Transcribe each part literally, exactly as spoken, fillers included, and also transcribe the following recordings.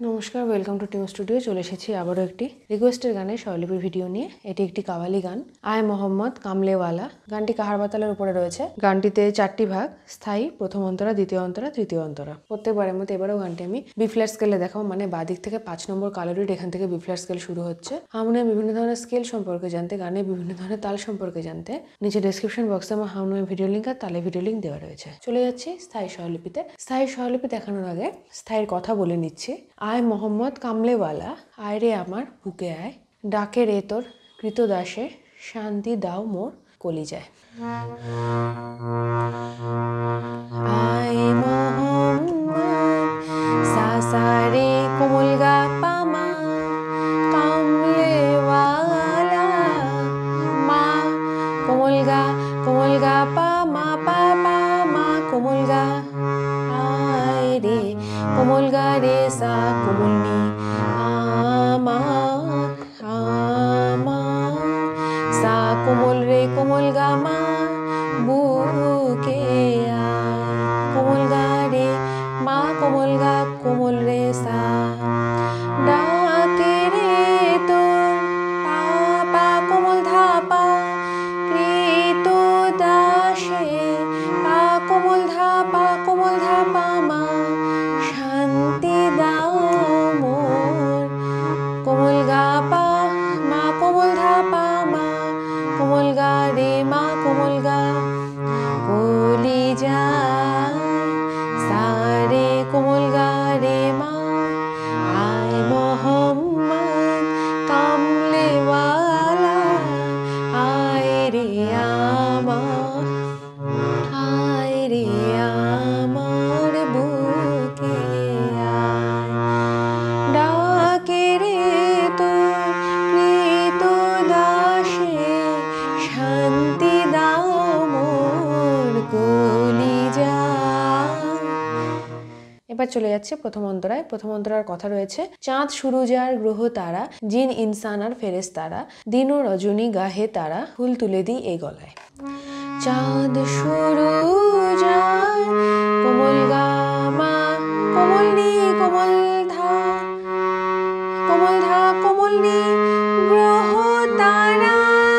নমস্কার, welcome to tune studio. চলে এসেছি আবারও একটি রিকোয়েস্টের গানে স্বরলিপির ভিডিও নিয়ে। এটি একটি কাওয়ালি গান, আয় মোহাম্মদ কামলেওয়ালা। গানটি কাহার বাতালের উপরে রয়েছে। গানটিতে চারটি ভাগ, স্থায়ী, প্রথম অন্তরা, দ্বিতীয় অন্তরা, তৃতীয় অন্তরা। প্রত্যেকবারের মতো এবারেও গানটি আমি বি ফ্ল্যাট স্কেলে দেখাবো, মানে বাদিক থেকে পাঁচ নম্বর কালোরিড, এখান থেকে বি ফ্ল্যাট স্কেল শুরু হচ্ছে। হারমোনিয়াম বিভিন্ন ধরনের স্কেল সম্পর্কে জানতে, গানের বিভিন্ন ধরনের তাল সম্পর্কে জানতে নিচে ডেসক্রিপশন বক্সে আমার হারমোনিয়াম ভিডিও লিঙ্ক আর তালে ভিডিও লিঙ্ক দেওয়া রয়েছে। চলে যাচ্ছি স্থায়ী স্বরলিপিতে। স্থায়ী স্বরলিপি দেখানোর আগে স্থায়ীর কথা বলে নিচ্ছি। আয় মোহাম্মদ কামলেওয়ালা, আয় রে আমার বুকে আয়, ডাকে রে তোর কৃতদাসে, শান্তি দাও মোর কলিজায়। আয় মোহাম্মদ সা সা রে কোমল গা পা মা, কামলেওয়ালা মা, কোমল গা কোমল গা পা মা পা পা মা, কোমল গা, আয় রে কোমল গা রে সা কোমল নি, আমার আমার সা কোমল রে কোমল গা মা, বুকে আয়, কোমল গা রে মা, কোমল গা কোমল রে সা, ডাকে রে তোর পা পা কোমল ধা পা, কৃত দাসে পা কোমল ধা পা কোমল ধা পা মা, শান্তি দাও মোর, কোমল গা পা মা কোমল ধা পা মা, কোমল গা রে মা, কোমল গা কলিজায়, সা রে কোমল গা রে মা। আয় মোহাম্মদ কামলেওয়ালা, আয় রে আমার, আয় রে আমার বুকে আয়, ডাকে রে তোর কৃতদাসে, শান্তি দাও মোর কলিজায়। এবার চলে যাচ্ছে প্রথম অন্তরায়। প্রথম অন্তরার কথা রয়েছে। চাঁদ সুরুজার গ্রহ তারা, জিন ইনসান আর ফেরেশতারা, দিন ও রজনী গাহে তারা, ফুল তুলে দিই এই গলায়। চাঁদ সুরুজার কোমল গা মা, কোমল নি কোমল ধা, কোমল ধা কোমল নি, গ্রহ তারা,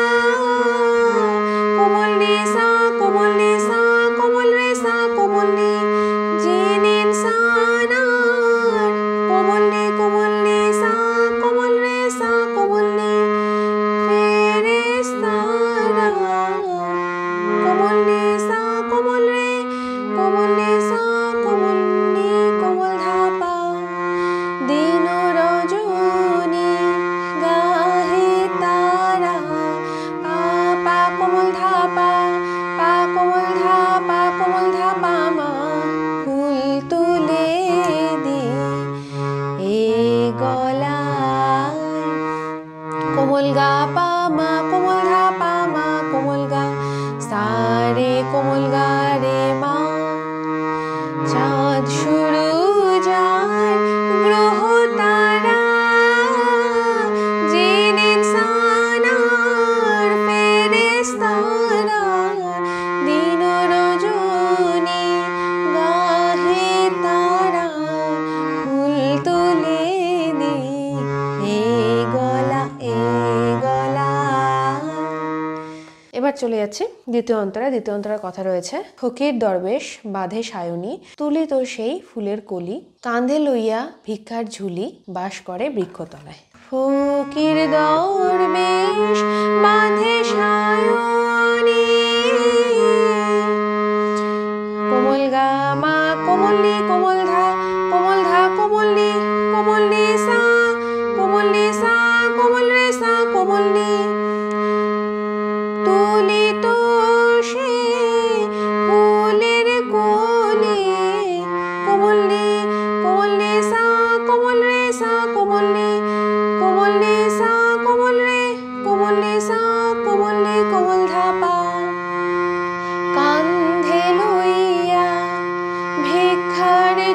কোমল নি সা কোমল নি সা, কোমল রে সা কোমল নি, জিন ইনসান আর, কোমল নি কোমল নি সা, কোমল রে সা কোমল নি, ফেরেশতারা, কোমল নি সা কোমল রে, কোমল নি সা কোমল নি, কোমল ধা পা, দিন রজনী গাহে তারা, পা পা কোমল ধা পা, পা কোমল ধা পা কোমল ধা পা মা, ফুল তুলে দি এ গলায়, কোমল গা পা মা, কোমল ধা পা মা, কোমল গা, সা রে কোমল গা রে মা। চাঁদ সুরুজার গ্রহ তারা, জিন ইনসান আর ফেরেশতারা, দিন রজনী গাহে তারা, ফুল তুলে দি এ গলা এ গলা। এবার চলে যাচ্ছি দ্বিতীয় অন্তরা। দ্বিতীয় অন্তরার কথা রয়েছে। ফকির দরবেশ বাঁধে সায়নী, তুলি তোর সেই ফুলের কলি, কাঁধে লইয়া ভিক্ষার ঝুলি, বাস করে বৃক্ষতলায়। ফকির দরবেশ বাঁধে সায়নী, কোমল গা মা, কোমল নি কোমল ধা, কোমল ধা কোমল নি, কোমল নি সা, কোমল নি সা, কোমল রে সা কোমল নি, তুলি তো সে ফুলের কলি, কোমল নি কোমল নি সা, কোমল রে সা কোমল নি, কোমল নি সা কোমল রে, কোমল নি সা কোমল নি, কোমল ধা পা, কান্ধে লইয়া ভিক্ষার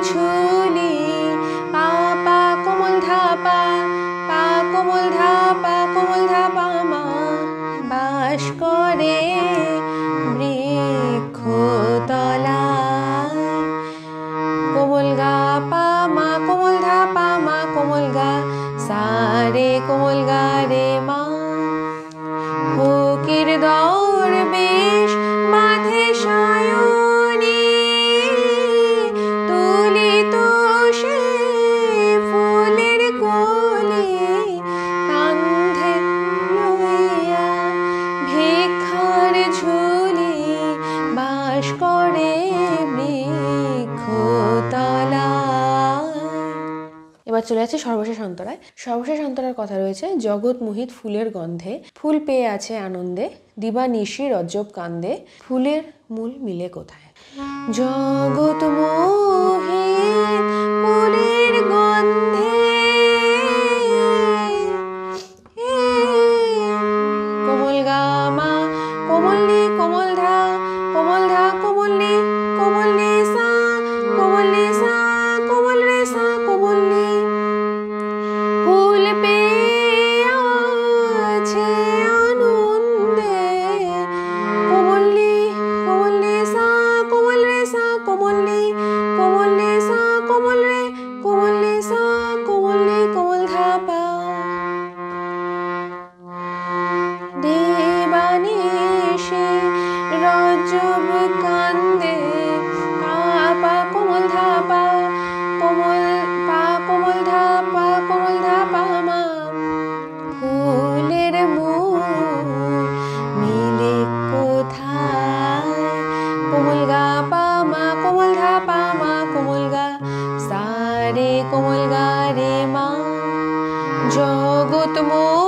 এবার চলে যাচ্ছে সর্বশেষ অন্তরায়। সর্বশেষ অন্তরার কথা রয়েছে, জগৎ মোহিত ফুলের গন্ধে, ফুল পেয়ে আছে আনন্দে, দিবা নিশি রজ্জব কান্দে, ফুলের মূল মিলে কোথায়। জগৎ মোহিত ফুলের গন্ধে, কোমল গামা কোমল নি কোমল ধা কোমল ধা কোমল নি কোমল নি সা কোমল নি সা কোমল রে সা কোমল নি, ফুল পেয়ে আছে আনন্দে, কোমল নি কোমল নি সা কোমল রে সা কোমল নি কোমল নি সা কোমল রে কোমল নি সা কোমল নি কোমল ধা পা, দিবানিশি রজ্জব কান্দে, পা পা কোমল ধা পা কোমল পা কোমল ধা পা কোমল ধা পা মা, ফুলের মূল মিলে কোথায়, কোমল গা পা মা কোমল ধা পা মা কোমল গা, সা রে কোমল গা রে মা, জগৎ মোহিত